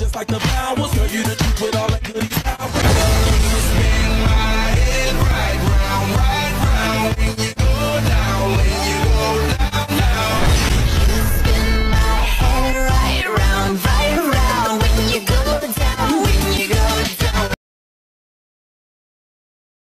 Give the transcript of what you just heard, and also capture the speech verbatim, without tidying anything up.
just like the flowers. Girl, you the truth with all that.